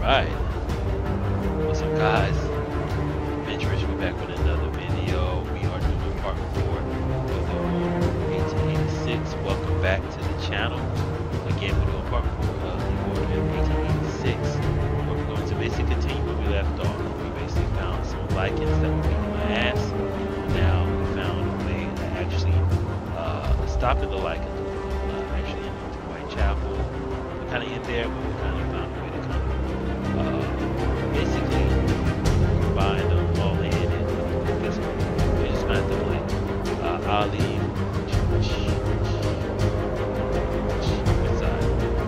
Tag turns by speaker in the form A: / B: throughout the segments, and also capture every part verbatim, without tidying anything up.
A: Alright. What's up, guys? Adventurers, we're back with another video. We are doing part four of the Order eighteen eighty-six. Welcome back to the channel. Again, we're doing part four of the Order of eighteen eighty-six. We're going to basically continue where we left off. We basically found some Lycans that were beating my ass. Now we found a way to actually uh, stop the Lycans. Uh, actually, into Whitechapel. We're kind of in there, but we kind of found a way to come. Uh, basically, combine them all in, and I guess we're just gonna have to play. Uh, Ali, which side?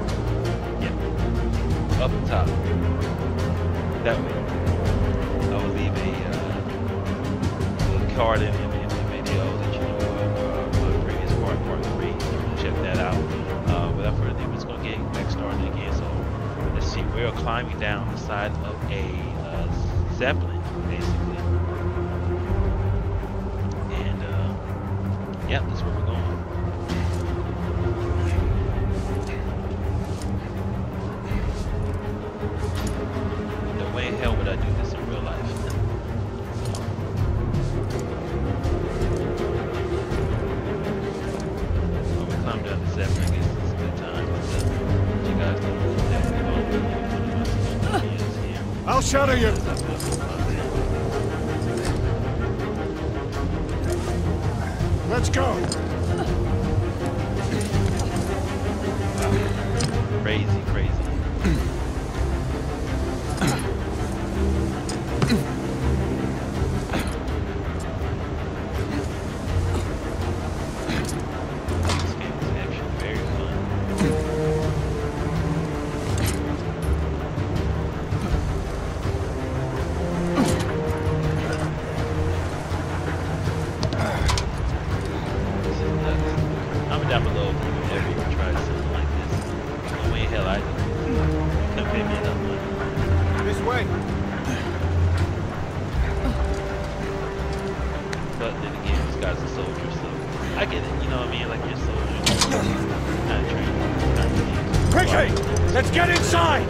A: Yeah, up top. That way. I will leave a, uh, little card in, in, in the video that you know of uh, the previous part, part three. You can check that out. Uh, without further ado, we're just gonna get back started again. So. Let's see, we're climbing down the side of a uh, Zeppelin, basically. And, uh, yeah, that's where we're going. No way in hell would I do this in real life. When we climb down the Zeppelin, I guess it's a good time to you guys know.
B: I'll shadow you. Let's go.
A: Wow. Crazy, crazy. This game is actually very fun. Down below if you ever even tried something like this. No way in hell I couldn't pay me enough money.
B: This way.
A: But then again, this guy's a soldier, so I get it, you know what I mean? Like you're a soldier. Not trained. Not trained.
B: Quickly! Let's get inside!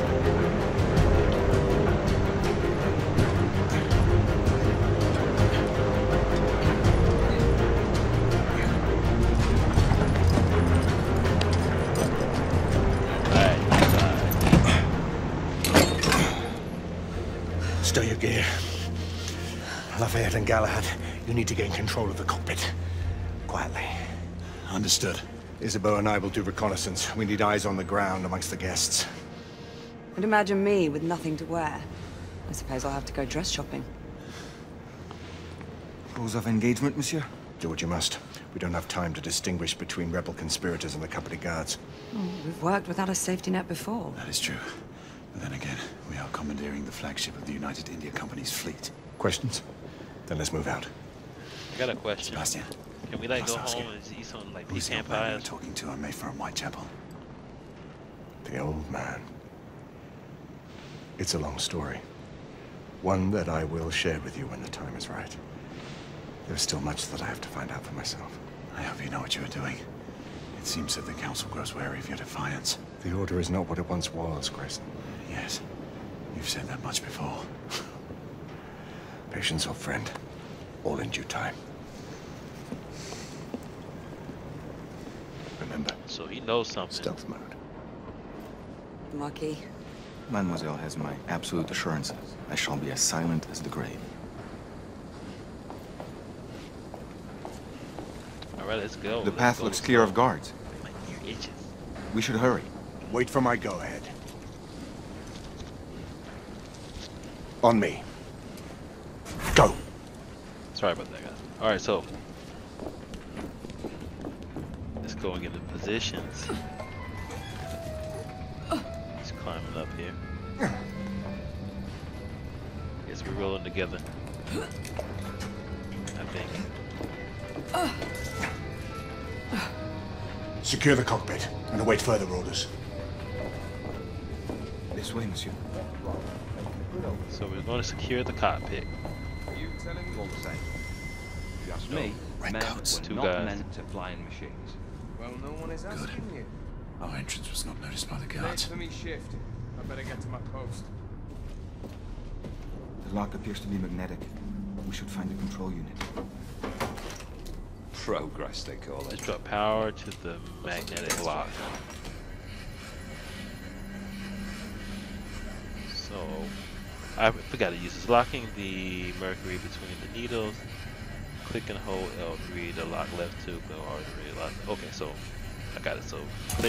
B: Stow your gear. Lafayette and Galahad, you need to gain control of the cockpit. Quietly.
C: Understood.
B: Isabeau and I will do reconnaissance. We need eyes on the ground amongst the guests.
D: And imagine me with nothing to wear. I suppose I'll have to go dress shopping.
E: Rules of engagement, monsieur?
B: Do what you must. We don't have time to distinguish between rebel conspirators and the company guards.
D: Oh, we've worked without a safety net before.
C: That is true. But then again, we are commandeering the flagship of the United India Company's fleet.
B: Questions? Then let's move out.
A: I got a question.
C: Sebastian.
A: Can we like
C: must
A: go
C: ask
A: home
C: you,
A: and eat some like
C: Who's the
A: pecan
C: old man you were
A: pies?
C: talking to on Mayfair and Whitechapel?
B: The old man. It's a long story. One that I will share with you when the time is right. There's still much that I have to find out for myself.
C: I hope you know what you are doing. It seems that the Council grows wary of your defiance.
B: The Order is not what it once was, Grayson.
C: Yes, you've said that much before.
B: Patience, old friend. All in due time. Remember,
A: So he knows something.
B: stealth mode.
D: Marquis.
E: Mademoiselle has my absolute assurances. I shall be as silent as the grave.
A: Alright, let's go.
E: The
A: Let's
E: path
A: go,
E: looks
A: let's
E: clear
A: go.
E: of guards.
A: My ear itches.
E: We should hurry.
B: Wait for my go-ahead. On me. Go.
A: Sorry about that, guys. Alright, so let's go and get the positions. Just climbing up here. Guess we're rolling together. I think.
B: Secure the cockpit and await further orders.
E: This way, monsieur.
A: So we're going to secure the cockpit.
F: You telling me all the same? Just me.
C: Redcoats.
A: Two
F: not
A: guys.
F: meant to fly in machines. Well, no one is asking you.
C: Our entrance was not noticed by the
F: Late
C: guards.
F: for me shift. I better get to my post.
E: The lock appears to be magnetic. We should find the control unit.
G: Progress, they call it.
A: Let's drop power to the magnetic lock. So, I forgot to use this. Locking the mercury between the needles. Click and hold L three to lock left tube. No, already locked. Okay, so I got it. So click.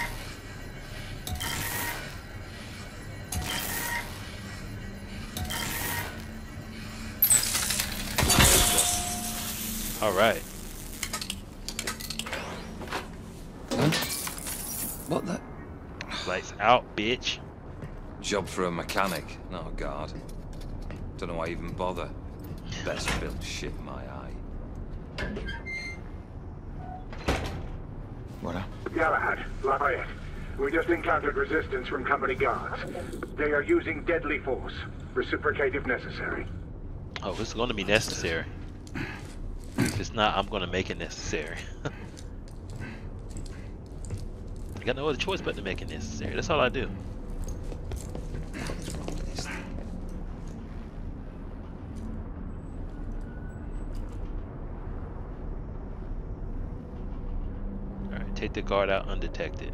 A: All right.
G: Huh? What the?
A: Lights out, bitch.
G: Job for a mechanic, not a guard. Don't know why I even bother. Best built shit in my eye.
E: What up?
B: Galahad, Lafayette. We just encountered resistance from company guards. They are using deadly force. Reciprocate if necessary.
A: Oh, it's going to be necessary. If it's not, I'm going to make it necessary. I got no other choice but to make it necessary. That's all I do.
G: What's wrong with this thing?
A: Alright, take the guard out undetected.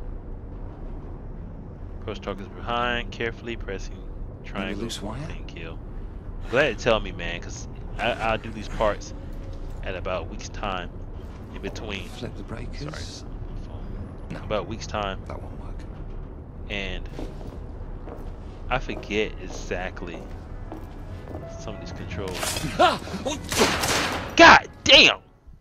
A: Approach targets behind, carefully pressing triangle
G: loose wire?
A: and kill. I'm glad you tell me, man, because I, I do these parts at about a week's time in between.
G: Flip the breakers.
A: Sorry, it's on my phone.
G: No.
A: About a week's time,
G: That won't work.
A: and I forget exactly some of these controls. God damn!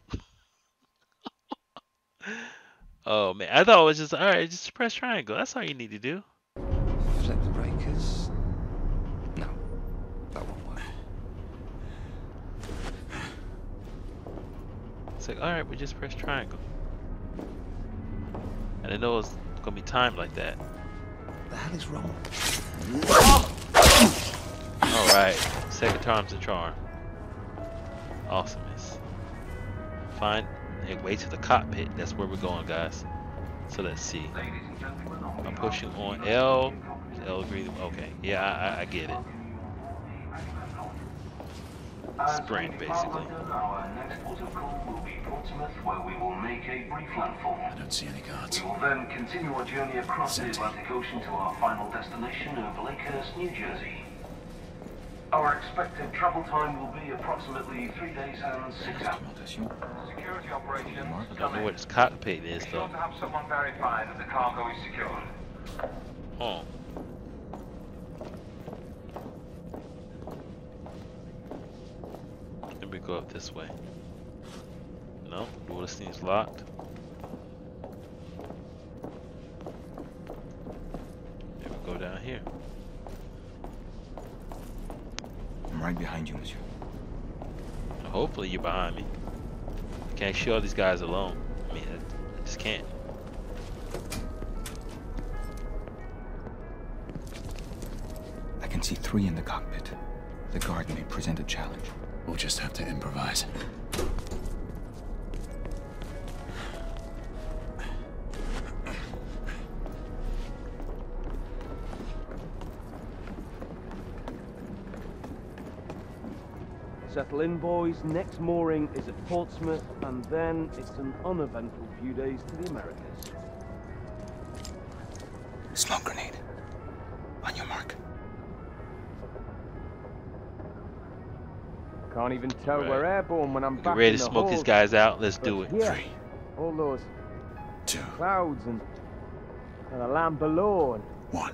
A: Oh man, I thought it was just alright, just press triangle. That's all you need to do.
G: Flip the breakers. No, that won't work.
A: It's like, alright, we just press triangle. And I know it's gonna be timed like that.
G: The hell is wrong?
A: Alright, second time's a charm. Awesomeness. Find a way to the cockpit. That's where we're going, guys. So let's see. I'm pushing on L. L agree. Okay, yeah, I, I, I get it. Sprint, basically.
H: Our next port of call will be Portsmouth, where we will make a brief landfall.
C: I don't see any guards.
H: We will then continue our journey across the Atlantic Ocean to our final destination of Lakehurst, New Jersey. Our expected travel time will be approximately three days and six hours. Security operations.
A: I don't know where this cockpit is,
H: Be sure
A: though.
H: to have someone verify that the cargo is secured.
A: Oh. Let me go up this way. No, door seems locked. Maybe go down here.
E: I'm right behind you, monsieur.
A: Hopefully you're behind me. I can't show these guys alone. I mean, I, I just can't.
E: I can see three in the cockpit. The guard may present a challenge.
C: We'll just have to improvise.
I: Settle in, boys. Next mooring is at Portsmouth, and then it's an uneventful few days to the Americas.
E: Smoke grenade. On your mark.
I: Can't even tell
A: Right.
I: we're airborne when I'm
A: Get
I: back
A: ready
I: in
A: to
I: the
A: smoke these
I: hold.
A: guys out. Let's
I: But
A: do it.
I: yeah,
C: Three,
I: all those
C: two,
I: clouds and, and the land below. And
C: one.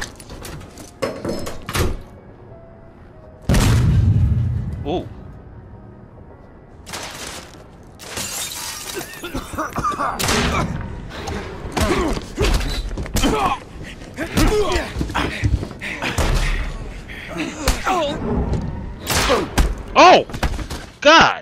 A: Ooh. Oh! God!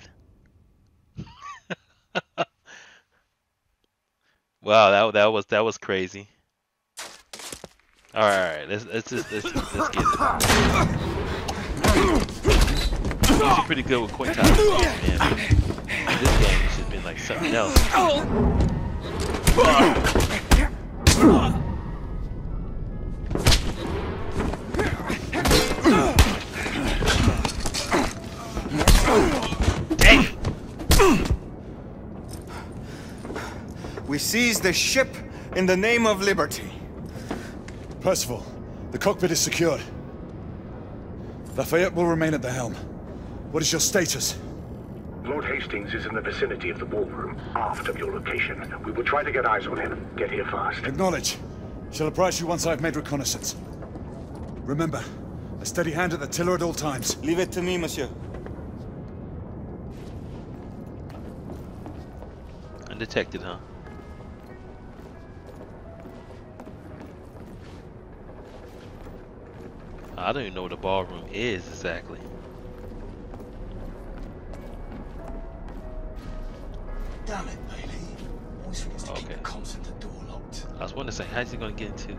A: Wow, that that was that was crazy. All right, all right, let's let's just let's, let's get it. He's pretty good with quick time, man. This game has just been like something else.
J: seize the ship in the name of liberty.
C: Percival, the cockpit is secured. Lafayette will remain at the helm. What is your status?
K: Lord Hastings is in the vicinity of the ballroom, aft of your location. We will try to get eyes on him. Get here fast.
C: Acknowledge. Shall apprise you once I've made reconnaissance. Remember, a steady hand at the tiller at all times.
J: Leave it to me, monsieur.
A: Undetected, huh? I don't even know what the ballroom is exactly.
B: Damn it, Bailey. Always forgets to keep
A: Okay.
B: the comms and the door locked.
A: I was wondering, say, how's he gonna get into?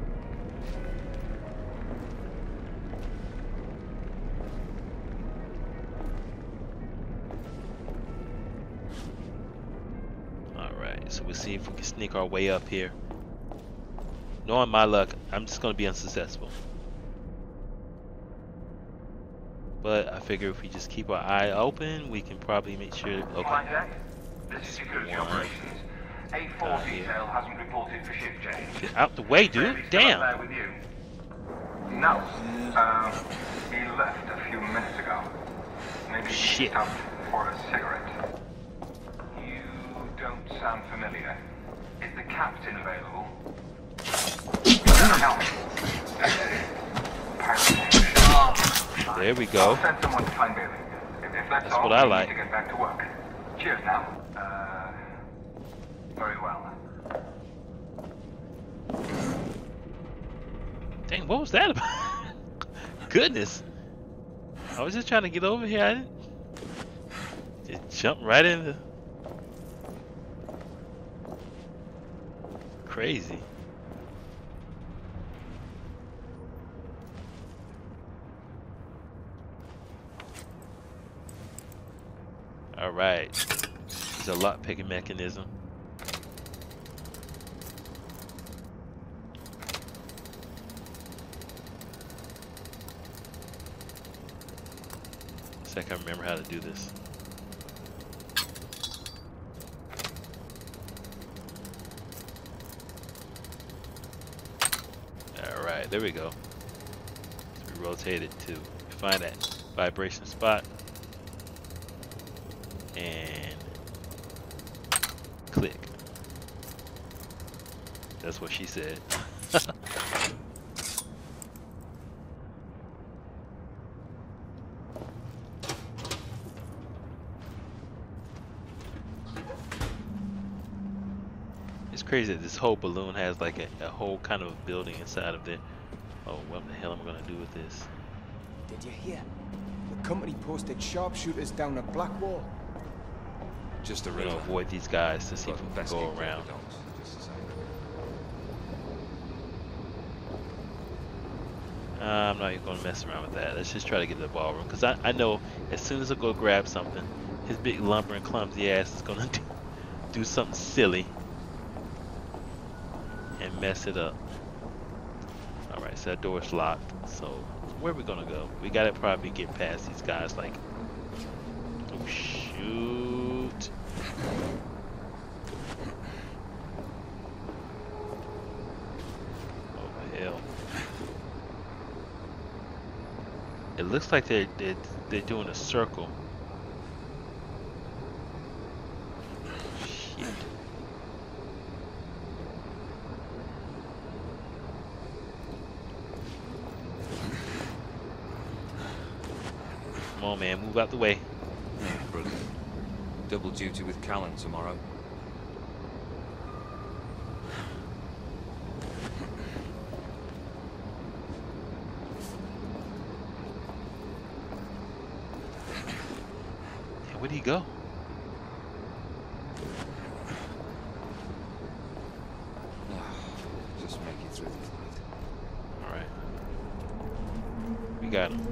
A: All right, so we'll see if we can sneak our way up here. Knowing my luck, I'm just gonna be unsuccessful. But I figure if we just keep our eye open, we can probably make sure. Okay.
H: This is security operations. A four
A: Uh, yeah.
H: detail hasn't reported for shift change.
A: Get out the way, dude.
H: Bailey's still up
A: Damn.
H: there with you? No. Um, he left a few minutes ago. Maybe he
A: Shit.
H: stopped for a cigarette. You don't sound familiar. Is the captain available? No.
A: There we go.
H: I'll send someone to find Bailey. If, if that's,
A: That's
H: all,
A: what I
H: we
A: like.
H: need to get back to work. Cheers now. Uh, very well.
A: Dang, what was that about? Goodness. I was just trying to get over here. I didn't. Just jump right into. Crazy. All right. There's a lock picking mechanism. See if I can remember how to do this. All right, there we go. So we rotate it to find that vibration spot. And click. That's what she said. It's crazy that this whole balloon has like a, a whole kind of building inside of there. Oh, what the hell am I gonna do with this?
E: Did you hear? The company posted sharpshooters down a black wall.
G: Just a
A: We're gonna
G: river.
A: avoid these guys to see if
G: Got
A: we can
G: best
A: go
G: kept
A: around.
G: dogs, just the same.
A: Uh, I'm not even gonna mess around with that. Let's just try to get to the ballroom, because I, I know as soon as I go grab something, his big lumbering clumsy ass is gonna do, do something silly and mess it up. Alright, so that door's locked. So where are we gonna go? We gotta probably get past these guys like, oh shoot. Oh hell. It looks like they're, they're, they're doing a circle. Shit. Come on, man, move out the way.
G: Brilliant. Double duty with Callan tomorrow.
A: Yeah, where'd he go?
G: Just make it through the flight.
A: All right. We got him.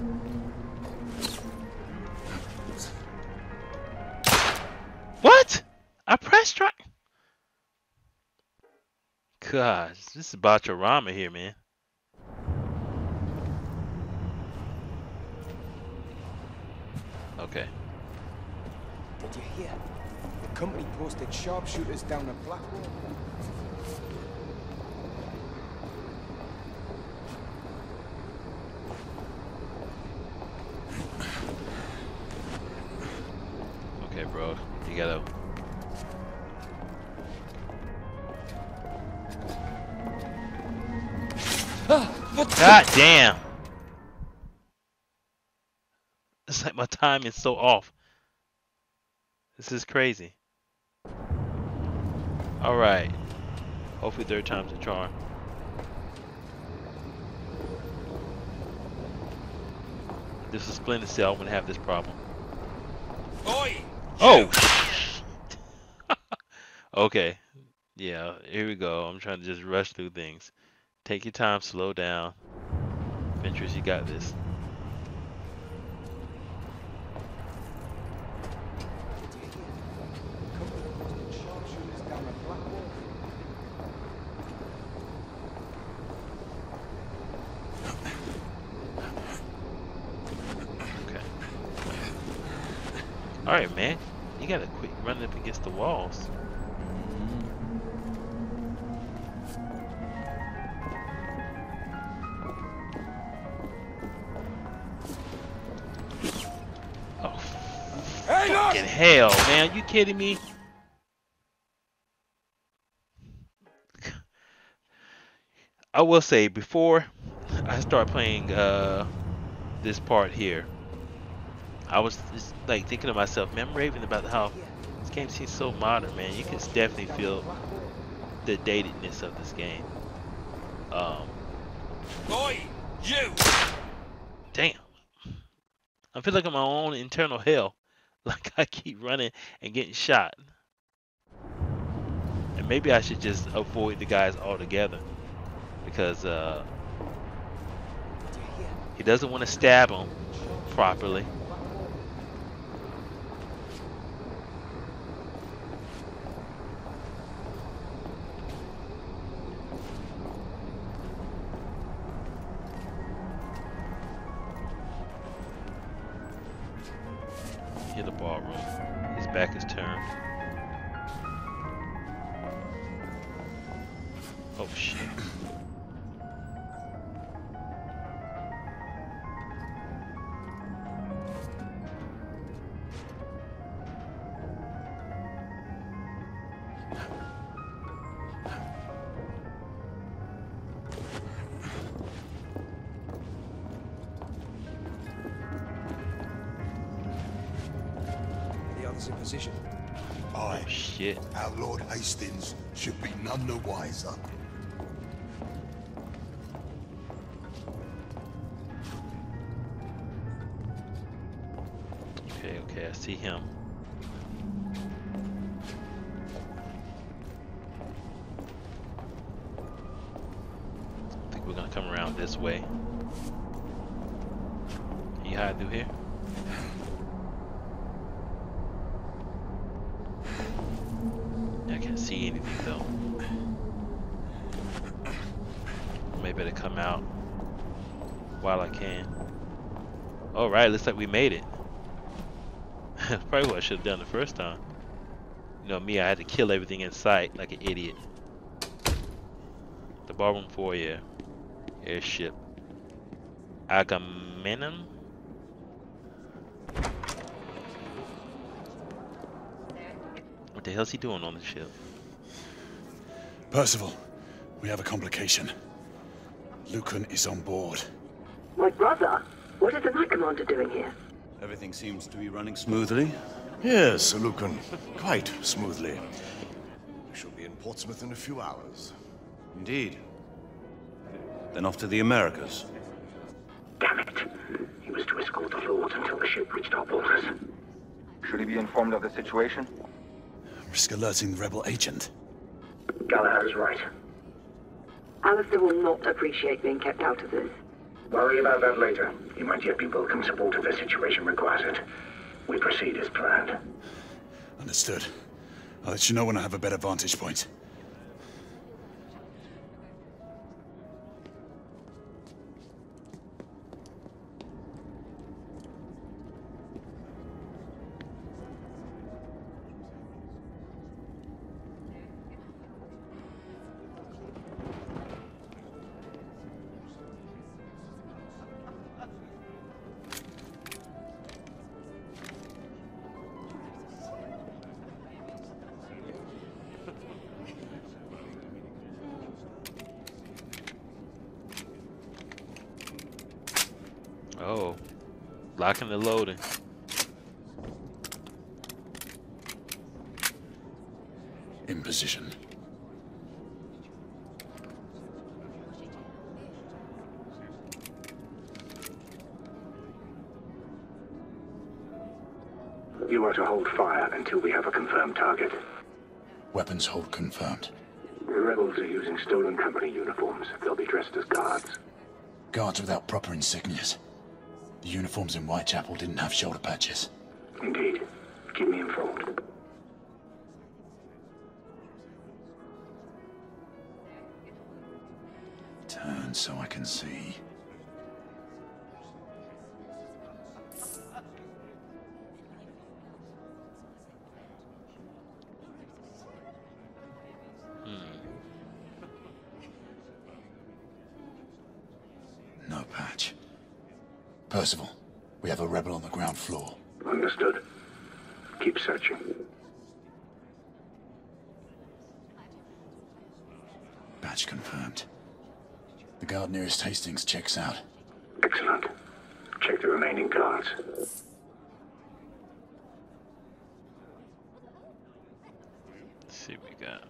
A: What? I pressed right. Gosh, this is Bacharama here, man. Okay.
E: Did you hear? The
J: company posted sharpshooters down at Blackwall.
A: Okay, bro. You gotta... God damn! It's like my timing's so off. This is crazy. Alright. Hopefully third time's a charm. If this is Splinter Cell, I'm gonna have this problem.
G: Oi!
A: Oh! Okay. Yeah, here we go. I'm trying to just rush through things. Take your time, slow down. Ventress, you got this. Okay. Alright, man. You gotta quit running up against the walls.
J: Hey, look!
A: Fucking hell, man. You kidding me? I will say, before I start playing uh, this part here, I was just like thinking to myself, man, I'm raving about how this game seems so modern, man. You can definitely feel the datedness of this game. Um,
G: Oi! You!
A: Damn. I feel like I'm in my own internal hell. Like I keep running and getting shot. And maybe I should just avoid the guys altogether. Because uh, he doesn't want to stab him properly. Hear the ballroom. His back is turned. Oh shit.
J: In position.
B: Aye.
A: Oh shit.
B: Our Lord Hastings should be none the wiser.
A: Okay, okay, I see him. I think we're gonna come around this way. Can you hide through here? I can't see anything though. Maybe to come out while I can. Alright, looks like we made it. That's probably what I should have done the first time. You know me, I had to kill everything in sight like an idiot. The ballroom foyer. Airship. Agamemnon? What the hell's he doing on the ship?
C: Percival, we have a complication. Lucan is on board.
L: My brother? What is the Knight Commander doing here?
M: Everything seems to be running smoothly.
B: Yes, Lucan. Quite smoothly. We shall be in Portsmouth in a few hours.
M: Indeed. Then off to the Americas.
K: Damn it. He was to escort the Lord until the ship reached our borders.
E: Should he be informed of the situation?
C: Risk alerting the rebel agent.
K: Galahad is right.
L: Alistair will not appreciate being kept out of this.
K: Worry about that later. He might yet be welcome support if the situation requires it. We proceed as planned.
C: Understood. I'll let you know when I have a better vantage point.
A: Oh, locking and loading.
C: In position.
K: You are to hold fire until we have a confirmed target.
C: Weapons hold confirmed.
K: The rebels are using stolen company uniforms. They'll be dressed as guards.
C: Guards without proper insignias. The uniforms in Whitechapel didn't have shoulder patches.
K: Indeed. Keep me informed.
C: Turn so I can see. No patch. Percival, we have a rebel on the ground floor.
K: Understood. Keep searching.
C: Patch confirmed. The guard nearest Hastings checks out.
K: Excellent. Check the remaining guards.
A: Let's see what we got.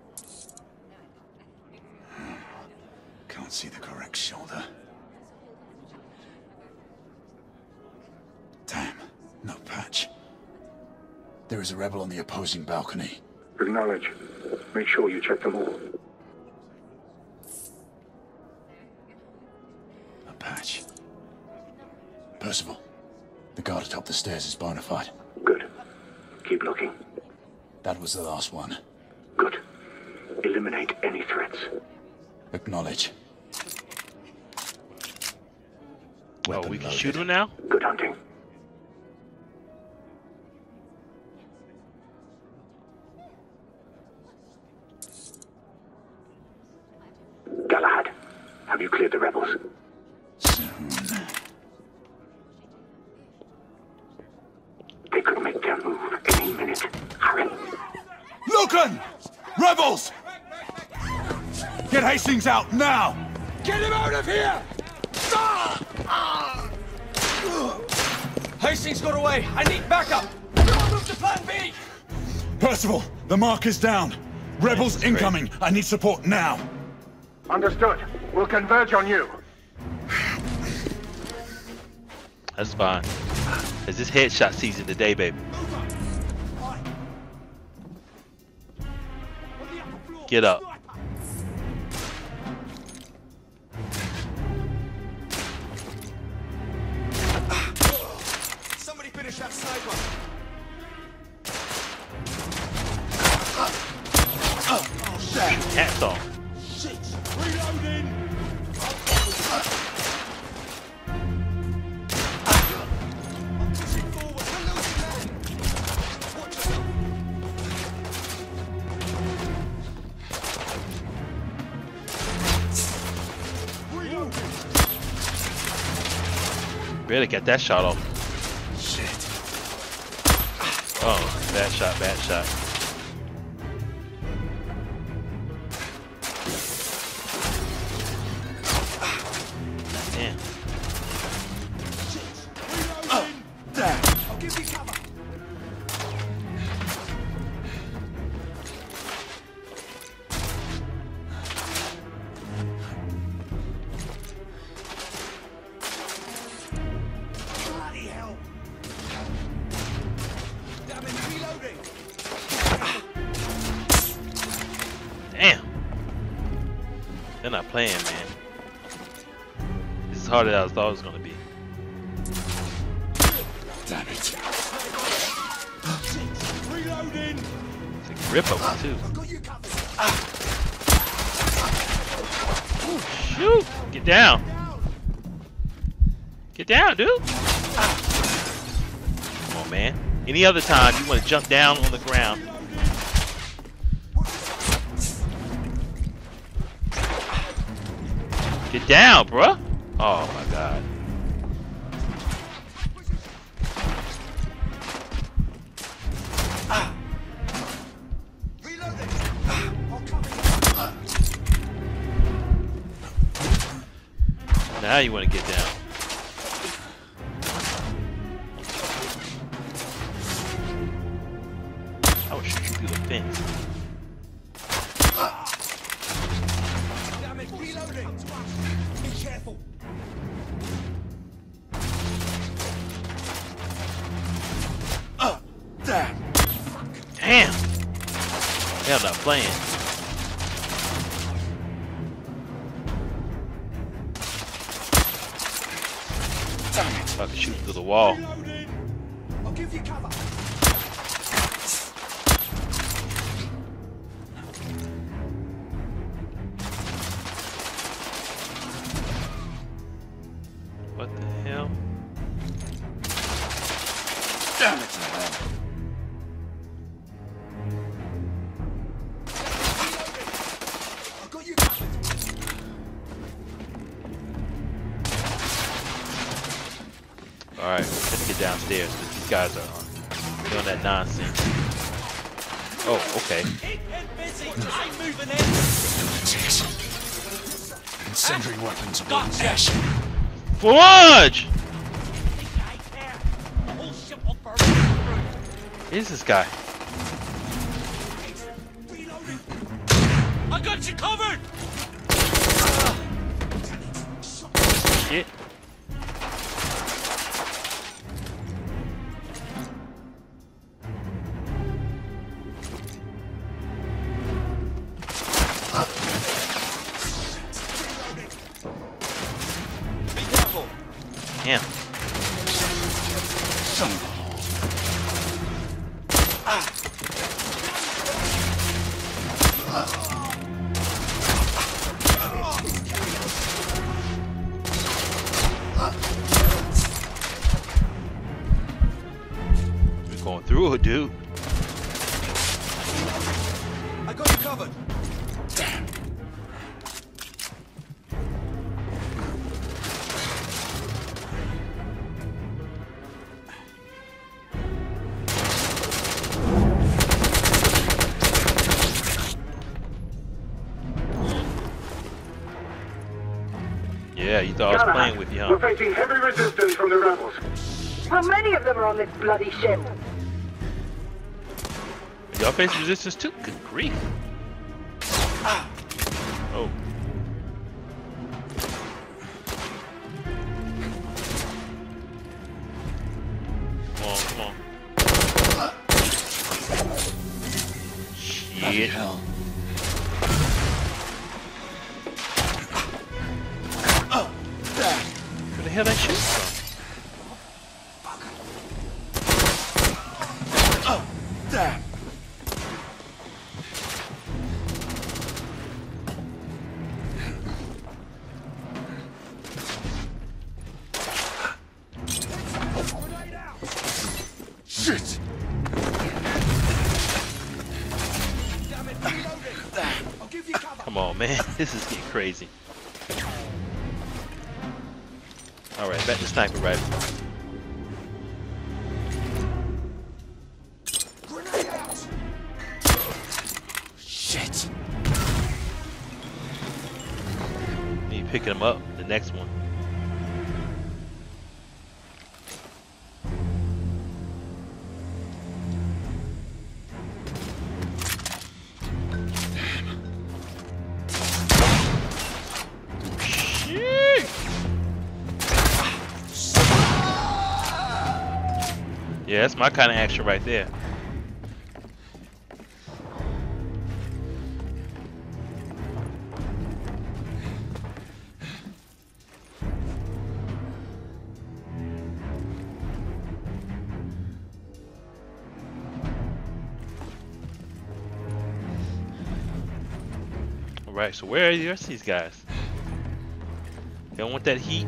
C: Can't see the correct shoulder. Damn, no patch. There is a rebel on the opposing balcony.
K: Acknowledge. Make sure you check them all.
C: A patch. Percival, the guard atop the stairs is bona fide.
K: Good. Keep looking.
C: That was the last one.
K: Good. Eliminate any threats.
C: Acknowledge.
A: Oh, we can shoot him now?
K: Good hunting. Galahad, have you cleared the rebels?
C: Soon.
K: They could make their move any minute. Hurry.
C: Lucan! Rebels! Get Hastings out now!
J: Get him out of here! Hastings got away. I need backup. Everyone move to plan B.
C: Percival, the mark is down. Rebels incoming. I need support now.
K: Understood. We'll converge on you.
A: That's fine. It's this headshot season today, baby. Get up.
J: Somebody finish that sniper.
A: Oh, shit. Hats off.
J: Reloading.
A: Really get that shot off.
C: Shit.
A: Oh, bad shot, bad shot. Damn.
J: Oh, damn. I'll give you cover.
A: Damn. They're not playing, man. This is harder than I thought it was gonna be.
C: Damn it.
J: Reloading.
A: It's a grip of it too. Ooh, shoot! Get down. Get down, dude. Come on, man. Any other time you want to jump down on the ground. Get down, bruh. Oh my god. Now you want to get down. I would shoot you through the fence.
J: Damn it, reloading! Be careful!
B: Uh, damn!
A: Damn! Hell, not playing.
B: Damn it!
A: I can shoot through the wall.
J: Reloading! I'll give you cover!
A: What the hell?
B: Damn it!
J: I've got you covered!
A: Alright, let's get downstairs because these guys are uh, doing that nonsense. Oh, okay.
J: Keep him busy! I'm moving in!
B: Incendiary weapons on
J: Gotcha.
B: Ash.
A: Forge!
J: I care! The whole ship will burn through!
A: Who's this guy?
J: Reloading! I got you covered!
A: Shit.
J: Be careful!
A: Damn.
B: Son of a...
A: We're going through it, dude.
J: I got you covered!
B: Damn.
A: Yeah, you thought I was
K: Galahad,
A: playing with you,
K: we're
A: huh?
K: facing heavy resistance from the rebels.
L: How many of them are on this bloody ship?
A: Y'all face resistance too? Good grief. Oh. Come on, come on.
B: Bloody
A: Shit.
B: hell.
A: Where the hell that shit from?
B: Damn. Shit.
J: Damn it, reloading! I'll give you cover!
A: Come on, man. This is getting crazy. Alright, back to sniper rifle.
J: Grenade out!
B: Shit.
A: You picking them up, the next one. Shit! Yeah, that's my kind of action right there. Alright, so where are the rest of these guys? They don't want that heat.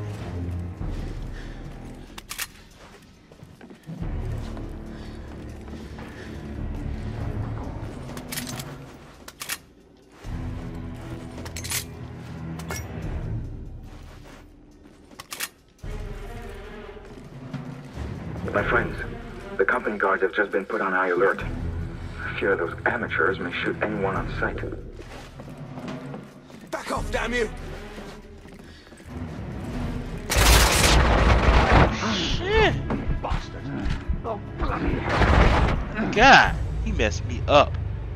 N: My friends, the company guards have just been put on high alert. I fear those amateurs may shoot anyone on sight.
J: Back off, damn you!
A: Shit!
J: Bastard! Oh, bloody hell!
A: God He messed me up.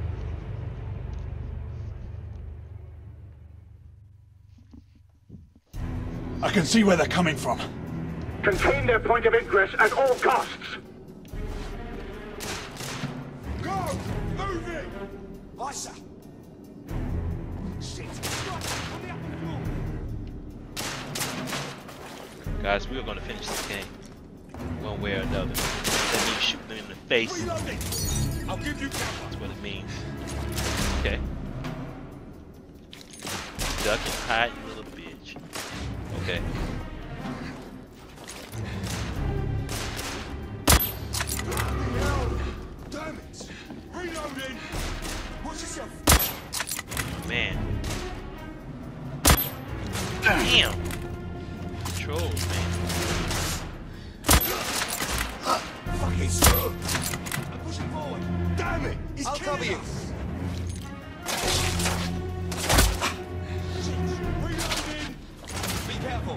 C: I can see where they're coming from.
K: Contain their point of ingress at all costs.
J: Go! Move it! Aye, sir. Shit! On the upper floor.
A: Guys, we are going to finish this game one way or another. That means shooting them in the face.
J: Reloading. I'll give you cover.
A: That's what it means. Okay. Duck and hide, you little bitch. Okay.
J: Damn it! Reloading! Watch yourself!
A: Man. Damn! Controls, man.
J: Fuck it! I'm pushing forward! Damn it! He's I'll cover you! Reloading! Be careful!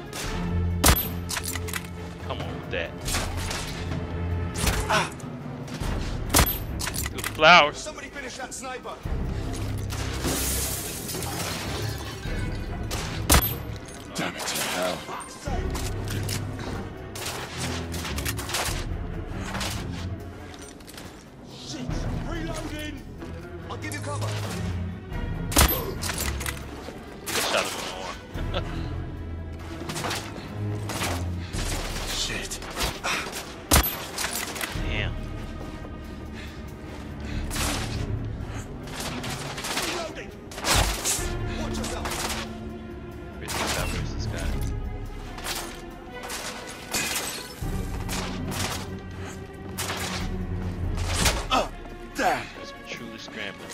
A: Come on with that. Ah. Good flowers.
J: Somebody finish that sniper.
C: Damn it, hell.
J: Shit! Reloading! I'll give you cover.
A: Good shot of an arm.
C: Shit.
A: Damn.
J: Reloading! Watch yourself!
A: Where's this guy? Where's this guy?
C: Oh, damn.
A: That's truly scrambling.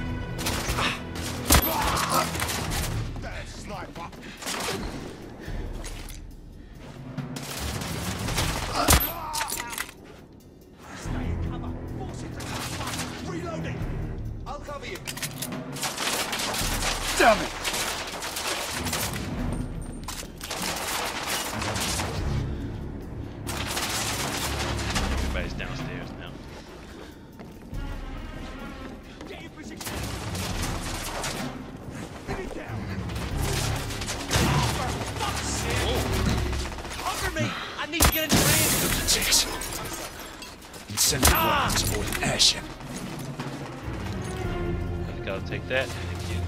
J: That sniper! Stay in cover! Force it to come! Reloading! I'll cover you!
C: Damn it.
A: Everybody's downstairs now.
J: Get in position! Pin it down! Cover me! I need to get into range!
C: Lunatics. Incentive ah! weapons aboard an airship.
A: Gotta take that. Thank you.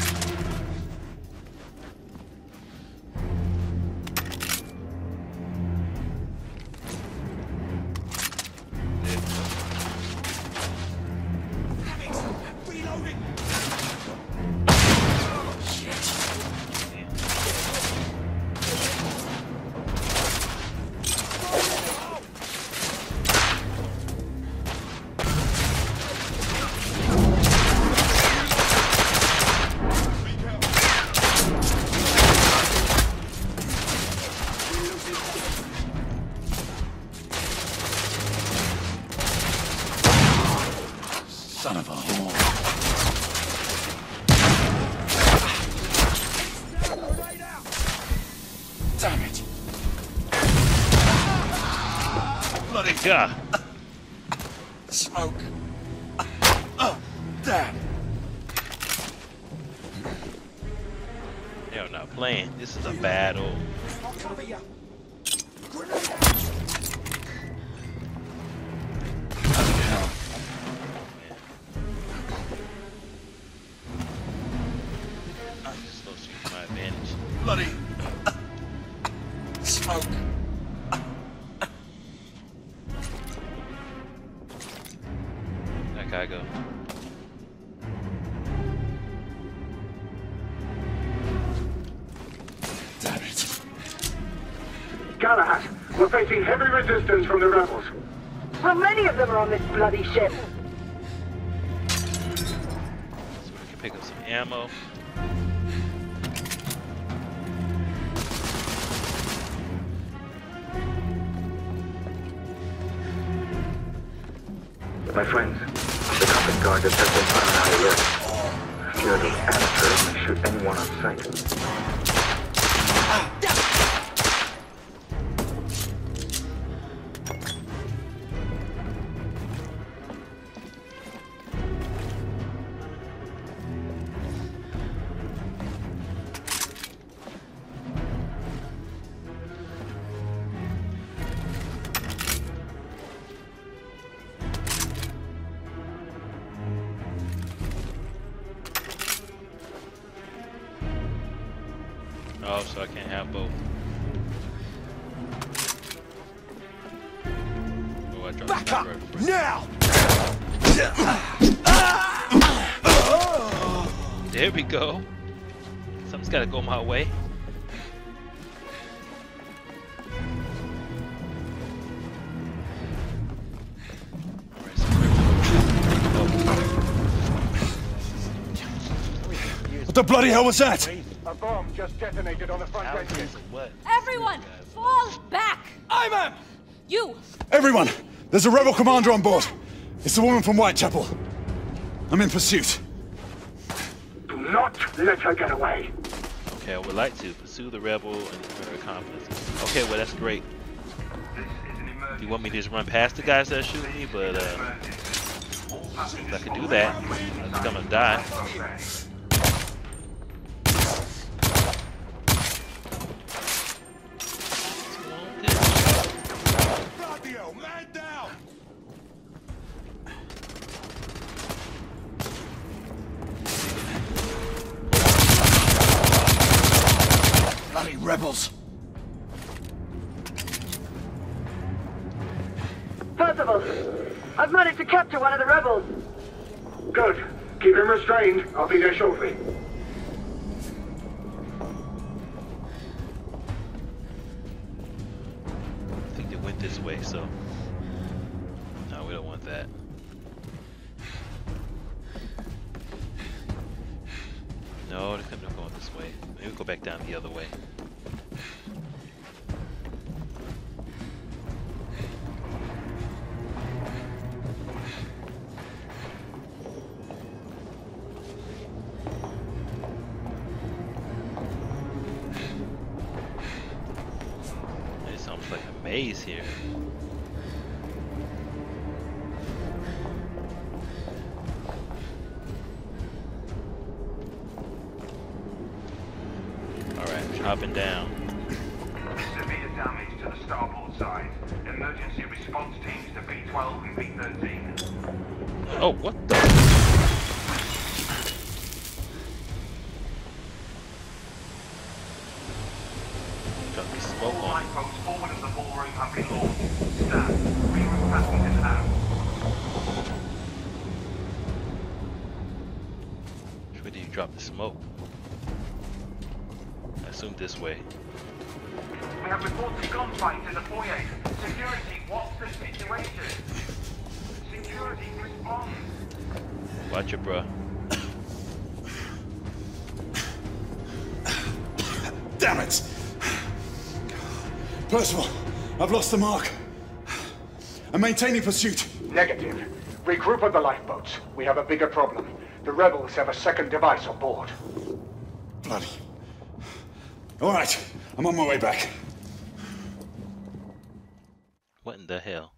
J: Reloading!
C: Son of a whore. Damn it.
A: Bloody God.
C: Smoke. Oh, damn.
A: They're not playing. This is a battle.
J: I'll cover you!
C: Hell.
A: I'm just supposed to use my advantage.
C: Bloody. Smoke.
A: That guy go.
C: Damn it.
K: Galahad, we're facing heavy resistance from the rebels.
L: How many of them are on this bloody ship?
A: So we can pick up some ammo.
N: My friends, the company guard has just been put on high alert. A few of those amateurs may shoot anyone on sight.
A: so I can't have both. Oh, I dropped
J: Back up
A: first.
J: now!
A: There we go. Something's got to go my way.
C: What the bloody hell was that?
K: A bomb just detonated on the front entrance.
O: Everyone, fall back!
C: Ivan!
O: You!
C: Everyone! There's a rebel commander on board. It's the woman from Whitechapel. I'm in pursuit.
K: Do not let her get away.
A: Okay, I would like to pursue the rebel and her accomplice. Okay, well that's great. You want me to just run past the guys that are shooting me, but uh, if I could do that, I'm gonna die.
J: Man down!
C: Bloody rebels!
L: Percival, I've managed to capture one of the rebels.
K: Good. Keep him restrained. I'll be there shortly.
A: I think they went this way, so no, we don't want that. No, they couldn't have gone this way. Maybe we'll go back down the other way. It's almost like a maze here. Dropping down.
H: Severe damage to the starboard side. Emergency response teams to B twelve and B thirteen.
A: Oh, what the? Got the smoke
H: All
A: on.
H: lifeboats forward of the ballroom have been launched. Stand. Reroute passengers out.
A: Where do you drop the smoke? I assume this way.
H: We have reported gunfight in the foyer. Security, what's the situation? Security, respond.
A: Watch it, bruh.
C: Damn it! Percival, I've lost the mark. I'm maintaining pursuit.
K: Negative. Regroup on the lifeboats. We have a bigger problem. The rebels have a second device on board.
C: Bloody. All right, I'm on my way back.
A: What in the hell?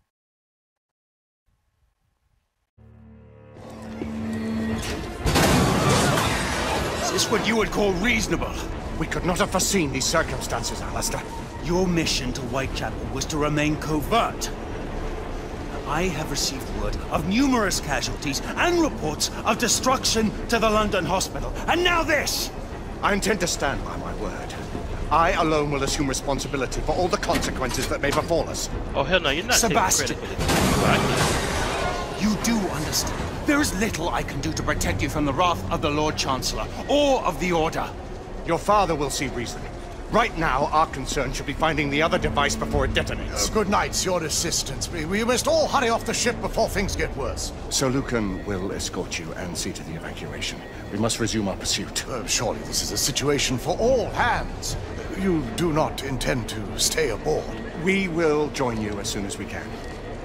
B: Is this what you would call reasonable? We could not have foreseen these circumstances, Alistair.
P: Your mission to Whitechapel was to remain covert. I have received word of numerous casualties and reports of destruction to the London hospital. And now this!
B: I intend to stand by my word. I alone will assume responsibility for all the consequences that may befall us.
A: Oh hell no, you're not
P: Sebastian,
A: taking credit
P: you do understand. There is little I can do to protect you from the wrath of the Lord Chancellor or of the Order.
B: Your father will see reason. Right now, our concern should be finding the other device before it detonates.
Q: Uh, good night, your assistants. We, we must all hurry off the ship before things get worse.
B: Sir Lucan will escort you and see to the evacuation. We must resume our pursuit.
Q: Uh, surely this is a situation for all hands. You do not intend to stay aboard?
B: We will join you as soon as we can.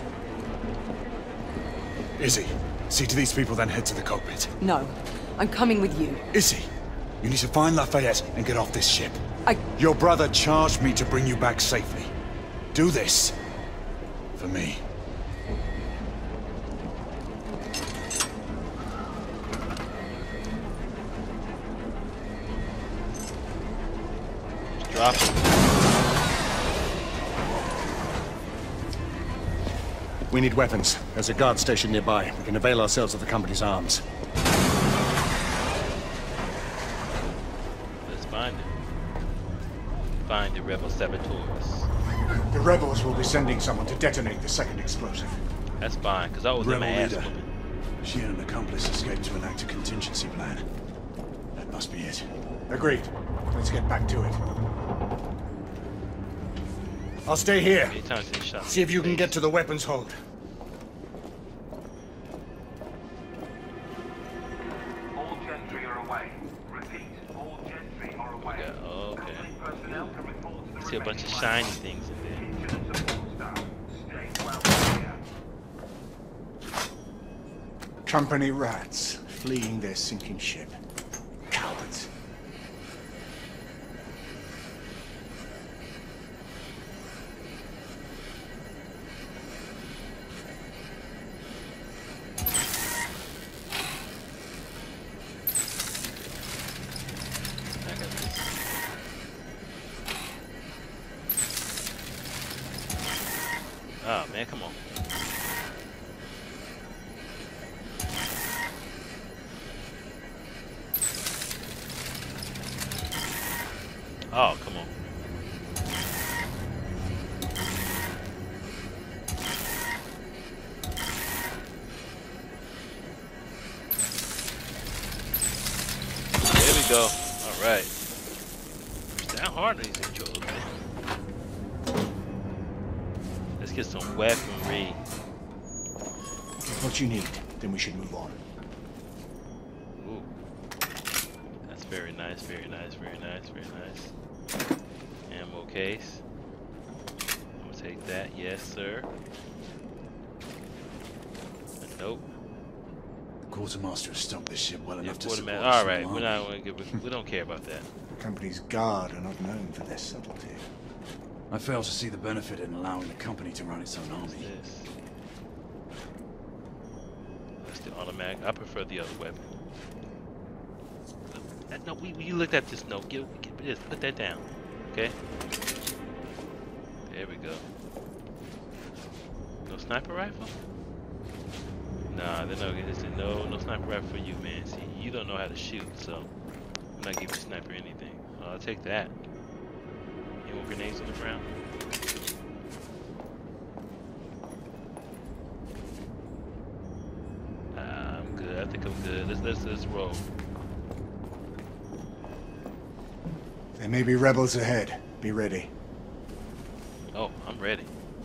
C: Izzy, see to these people, then head to the cockpit.
D: No, I'm coming with you.
C: Izzy, you need to find Lafayette and get off this ship.
D: I...
C: Your brother charged me to bring you back safely. Do this. For me.
A: Drop it.
B: We need weapons. There's a guard station nearby. We can avail ourselves of the company's arms.
A: Let's find it. rebel saboteurs.
B: The rebels will be sending someone to detonate the second explosive.
A: That's fine, because I was in my ass whooping.
C: She and an accomplice escaped to enact a contingency plan. That must be it.
B: Agreed. Let's get back to it. I'll stay here. See if you can get to the weapons hold.
H: All gentry are away. Repeat, all gentry are away.
A: Okay. okay. I see a bunch of shiny things in there.
B: Company rats fleeing their sinking ship. Cowards.
A: Oh man, come on. Oh, come on. There we go. All right. Down hard on these controls, man. Let's get some weaponry.
B: Get what you need, then we should move on.
A: Ooh. That's very nice, very nice, very nice, very nice. Ammo case. I'm gonna take that, yes sir. Nope.
C: Quartermaster has stopped this ship well
A: Yeah,
C: enough to support us.
A: all right, we're not gonna give, we don't care about that.
B: The company's guard are not known for their subtlety.
C: I fail to see the benefit in allowing the company to run its own army.
A: This. That's the automatic. I prefer the other weapon. Uh, No, we, we looked at this note. Get, get this. Put that down. Okay. There we go. No sniper rifle? Nah, they no. They said no, no sniper rifle for you, man. See, you don't know how to shoot, so I'm not giving you sniper anything. Oh, I'll take that. Any more grenades on the ground? Uh, I'm good. I think I'm good. Let's let's let's roll.
B: There may be rebels ahead. Be ready.
A: Oh, I'm ready.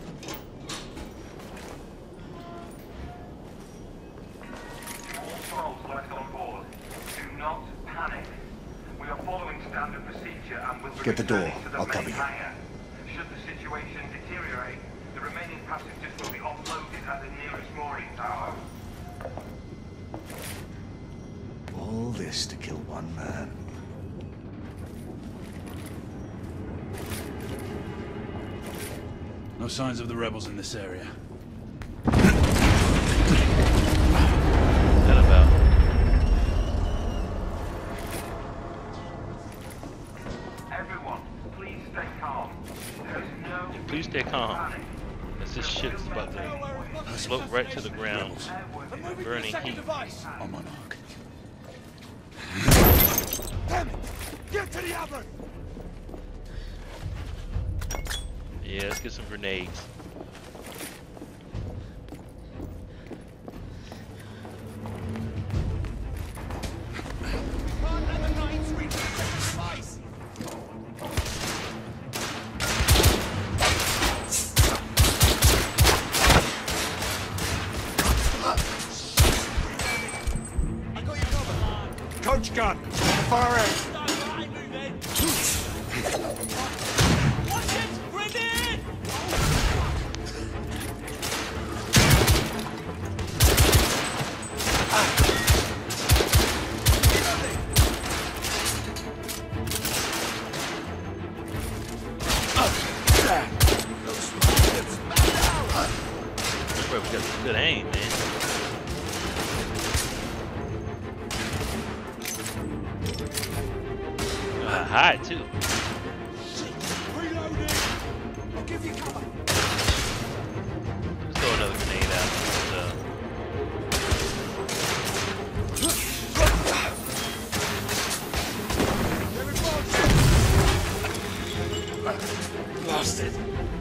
H: All trolls left on board. Do not panic. We are following standard procedure and will be
B: Get the door.
H: returning to the
B: I'll
H: main
B: cover you.
H: hangar. Should the situation deteriorate, the remaining passengers will be offloaded at the nearest mooring tower.
B: All this to kill one man.
C: No signs of the rebels in this area.
A: What's that about?
H: Everyone, please stay calm. There is no
A: Yeah, please stay calm. As this shit's about to float right to the ground. Burning heat.
C: On my mark.
J: Damn it! Get to the oven!
A: Yeah, let's get some grenades.
B: Coach gun! Far end!
A: Bro, we got some good aim, man. Uh, high too. Let's throw another grenade out. So.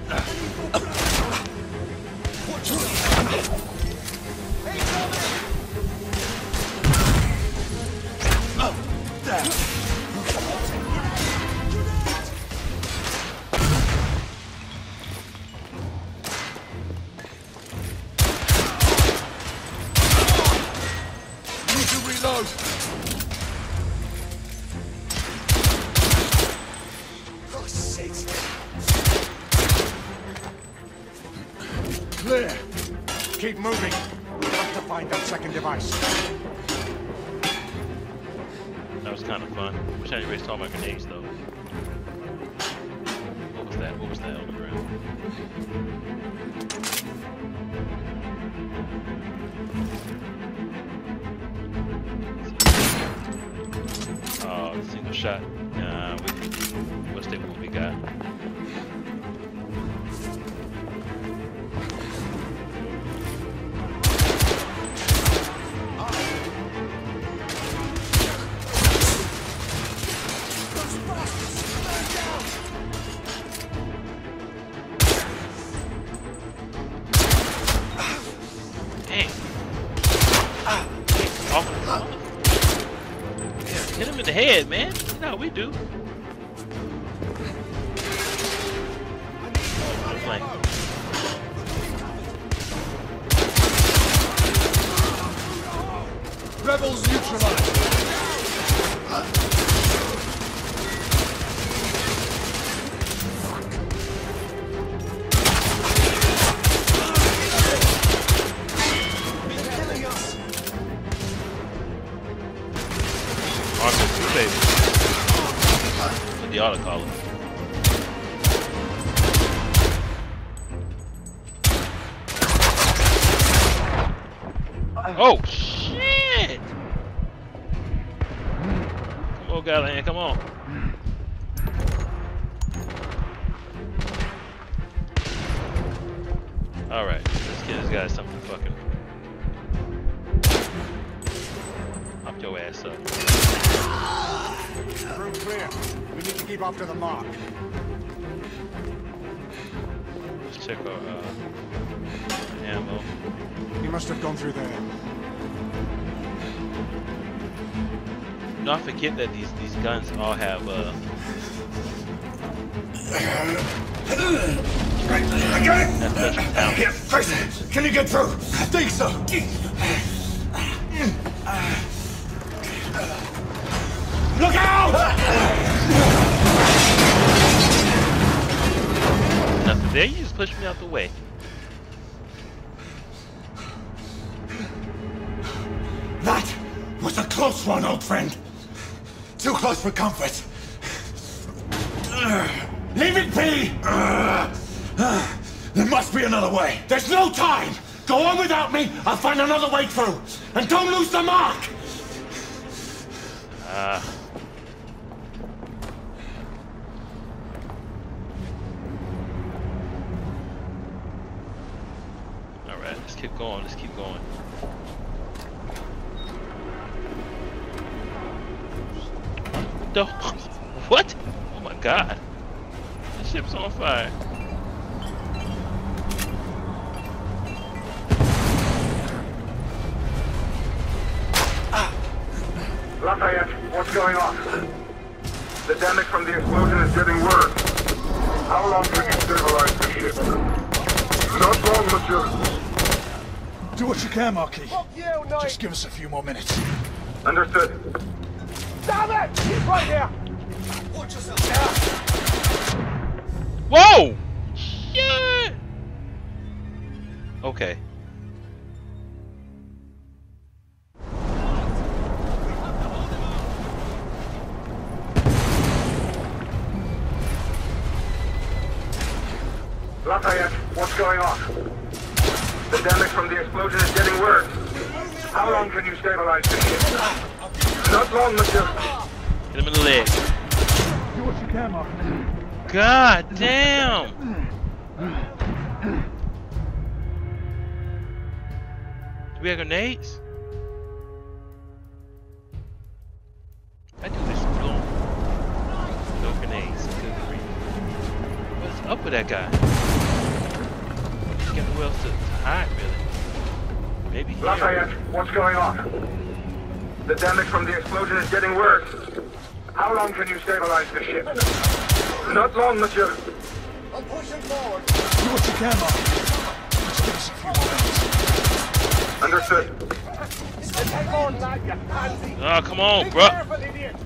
J: Need to reload.
B: Clear. Keep moving. We have to find that second device.
A: That was kind of fun. Wish I didn't erase all my grenades though. What was that? What was that on the ground? Oh, single shot. Nah, we, let's take what we got. Hit him in the head, man. You know how we do. Like,
J: Rebels neutralized.
A: the autocollar. Oh shit! Come on, Galahad, come on. Alright, let's get this guy something fucking. Hop your ass up.
B: Room clear. We need to keep after the mark.
A: Let's check our uh, ammo.
B: He must have gone through there.
A: No, I forget that these these guns all have uh.
B: I got it! Here, Fraser, can you get through? I think so. Look out!
A: Nothing there, you just pushed me out the way.
B: That was a close one, old friend. Too close for comfort. Leave it be! There must be another way. There's no time! Go on without me, I'll find another way through. And don't lose the mark!
A: Ah. Uh. Alright, let's keep going, let's keep going. The what? Oh my god. The ship's on fire.
K: Lafayette, what's going on? The damage from the explosion is getting worse. How long can you stabilize the ship? Not long, monsieur.
C: Do what you can, Marquis. Just give us a few more minutes.
K: Understood.
J: Damn it! He's right here! Watch yourself.
A: Whoa! Shit! Okay.
K: Lafayette, what's going on? The damage from the explosion is getting worse. How long can you stabilize the ship? Not long, monsieur.
A: Hit him in the leg.
C: Do what you can, Marquis.
A: God damn! Do we have grenades? I do this alone. No grenades. Good grief. What's up with that guy? got nowhere else to, to hide, really. Maybe here.
K: Lafayette, what's going on? The damage from the explosion is getting worse. How long can you stabilize the ship? Not long, monsieur.
J: I'm pushing forward.
C: Do what you can, Mark. Just give us a few more minutes.
K: Understood.
J: Take on that, you pansy.
A: Oh, come on, bro.
J: Careful, idiot.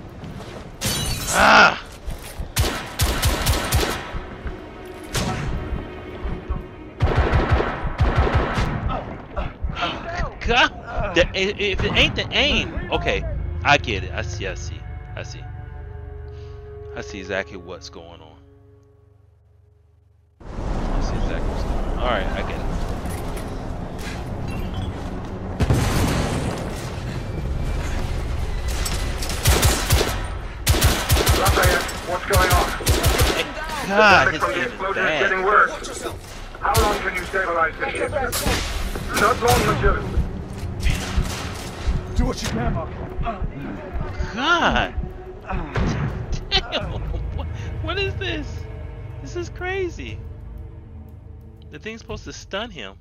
A: Ah! God, the, if it ain't the aim, okay, I get it. I see, I see, I see. I see exactly what's going on. I see exactly what's going on. Alright, I get it.
K: Lafayette, what's going on?
A: God,
K: the
A: this
K: damage from the
A: game is
K: explosion is
A: bad.
K: getting worse. How long can you stabilize the ship? Not long, monsieur.
C: Do what you can, Mark.
A: God! Damn! What, what is this? This is crazy. The thing's supposed to stun him.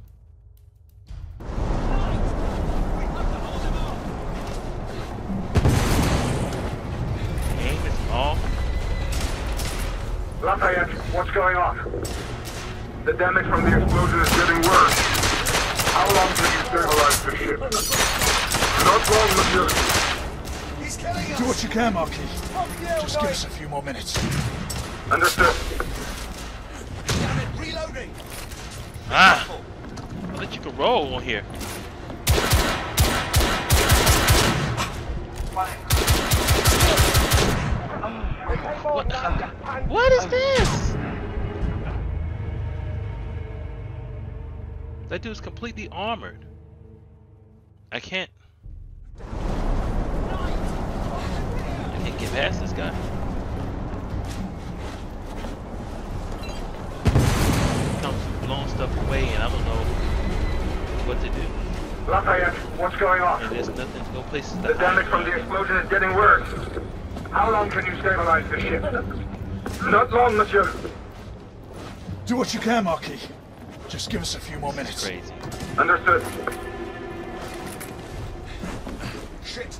A: Aim is off.
K: Lafayette, what's going on? The damage from the explosion is getting worse. How long can you stabilize the ship? Not long, monsieur.
J: He's killing us.
C: Do what you can, Marquis.
J: Fuck you,
C: Just give us a few more minutes.
K: Understood.
J: Damn it, reloading.
A: Ah! I bet you can roll on here. What, what is this? That dude's completely armored. I can't. I can't get past this guy. Comes blowing stuff away, and I don't know what to do.
K: Lafayette, what's going on?
A: And there's nothing, no places to
K: The damage
A: hide.
K: from the explosion is getting worse. How long can you stabilize the ship? Not long, monsieur.
C: Do what you can, Marquis. Just give us a few more minutes.
A: Crazy.
K: Understood.
J: Shit.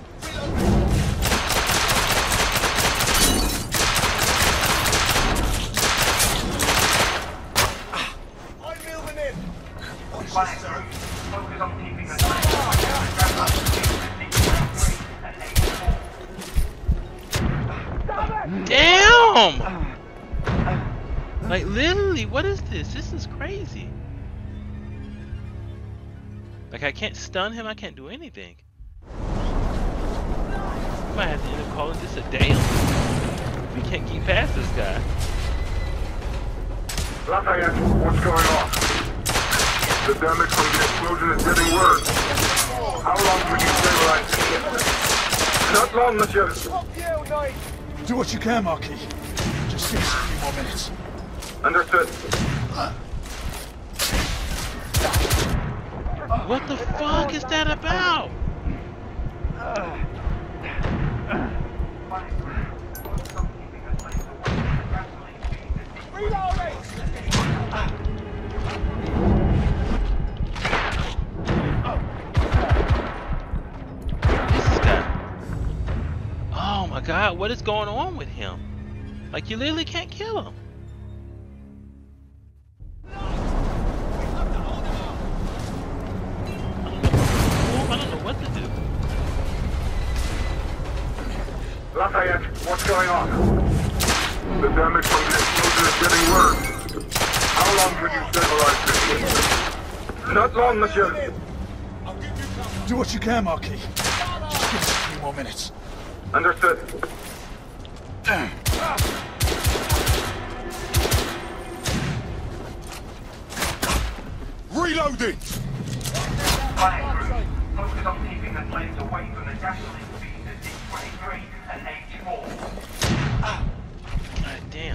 J: I'm moving in.
H: Focus on keeping the
A: Damn! Like literally, what is this? This is crazy. Like I can't stun him, I can't do anything. We might have to end up calling this a day. We can't get past this guy.
K: Lafayette, what's going on? The damage from the explosion is getting worse. How long can you stabilize the ship? Not long, monsieur.
J: Fuck you, Knight.
C: Do what you can, Marquis. Just give us a few more minutes.
K: Understood.
A: What the fuck is that about?
J: Reloading.
A: This guy. Oh my god, what is going on with him? Like you literally can't kill him. I don't know what to do.
K: Lafayette, what's going on? The damage from the explosion is getting worse. How long can you stabilize the ship? Not long, monsieur.
C: Do what you can, Marquis. Just give us a few more minutes.
K: Understood.
J: Reloading.
H: Focus on keeping the planes away from the gasoline feeds at D twenty-three and H four.
A: God damn.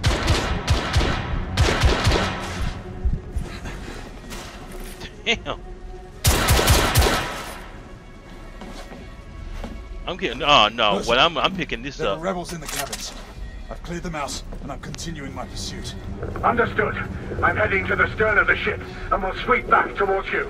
A: Damn. I'm getting. Oh no!
C: Listen,
A: What I'm I'm picking this
C: there
A: up.
C: are rebels in the cabins. I've cleared them out, and I'm continuing my pursuit.
K: Understood. I'm heading to the stern of the ship, and will sweep back towards you.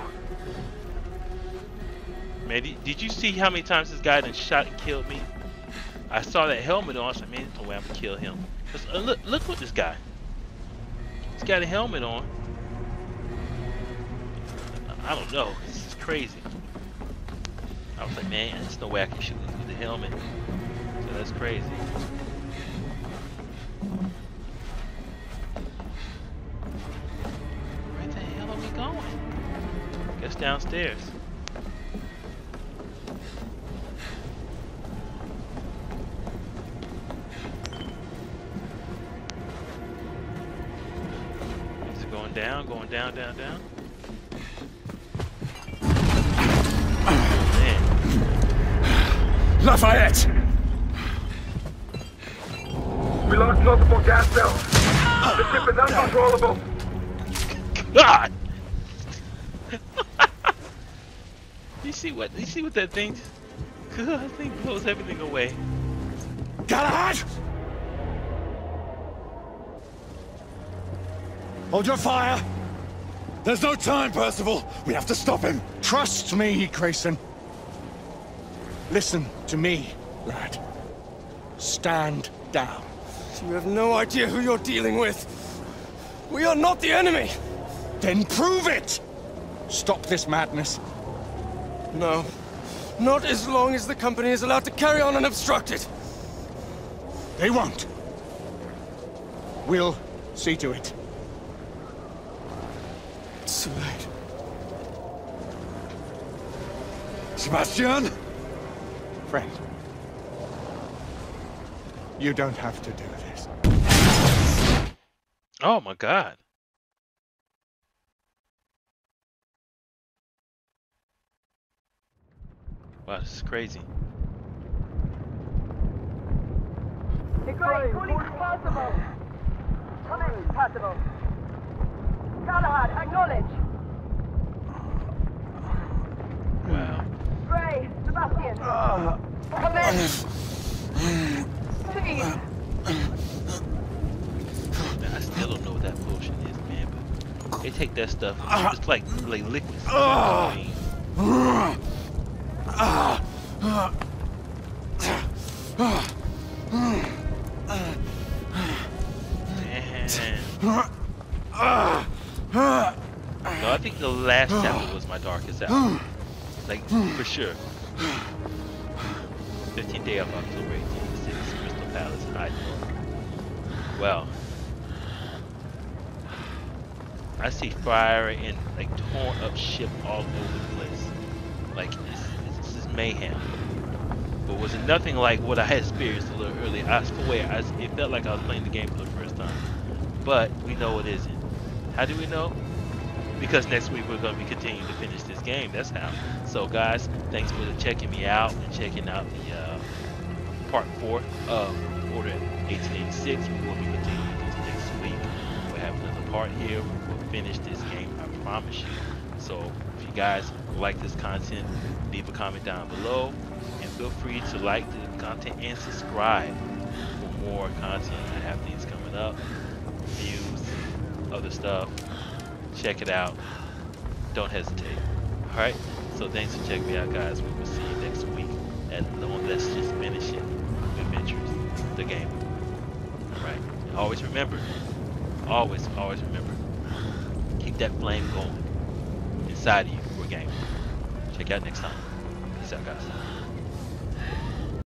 A: Man, did, did you see how many times this guy done shot and killed me? I saw that helmet on, so I mean, there's no way I'm gonna kill him. Uh, look, look what this guy. He's got a helmet on. I don't know. This is crazy. I was like, man, there's no way I can shoot this with the helmet. So that's crazy. Where the hell are we going? Guess downstairs. Is it going down, going down, down, down?
C: Lafayette!
K: We lost multiple gas cells. The ship is uncontrollable.
A: God! You see what? You see what that thing? God, that thing blows everything away.
C: Galahad! Hold your fire! There's no time, Percival! We have to stop him!
Q: Trust me, Grayson. Listen to me, lad. Stand down.
J: You have no idea who you're dealing with. We are not the enemy!
Q: Then prove it! Stop this madness.
J: No. Not as long as the company is allowed to carry on unobstructed.
Q: They won't. We'll see to it.
J: It's too late.
C: Sebastian?
Q: Friend. You don't have to do this.
A: Oh my God. Wow, this is crazy.
R: Gray, fully possible. Come in, possible. Galahad, acknowledge.
A: Wow.
R: Gray, Sebastian.
J: Uh,
R: Come in. Please.
A: Man, I still don't know what that potion is, man. But they take that stuff. It's like like liquids.
J: Uh,
A: I mean,
J: uh, uh,
A: no, I think the last chapter was my darkest hour. Like, for sure. fifteenth day of October eighteenth, the city's Crystal Palace, Hyde Park. Well, I see fire and like torn up ship all over the place. Like, this, this is mayhem. But was it nothing like what I had experienced a little earlier? I swear, I, it felt like I was playing the game for the first time. But we know it isn't. How do we know? Because next week we're going to be continuing to finish this game. That's how. So guys, thanks for checking me out and checking out the uh, part four of Order eighteen eighty-six. We will be continuing this next week. We'll have another part here. We'll finish this game, I promise you. So if you guys like this content, leave a comment down below. And feel free to like the content and subscribe for more content. I have things coming up, reviews, other stuff. Check it out. Don't hesitate. Alright? So thanks for checking me out, guys. We will see you next week. And let's just finish it. Adventures. The game. Alright? Always remember. Always, always remember. Keep that flame going inside of you for a game. Check out next time. Peace out, guys.